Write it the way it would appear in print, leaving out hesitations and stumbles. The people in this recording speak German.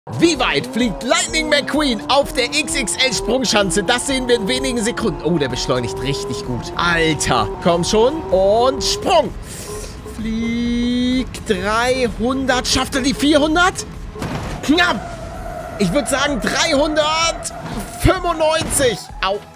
Wie weit fliegt Lightning McQueen auf der XXL-Sprungschanze? Das sehen wir in wenigen Sekunden. Oh, der beschleunigt richtig gut. Alter, komm schon. Und Sprung. Fliegt 300. Schafft er die 400? Knapp. Ich würde sagen 395. Au.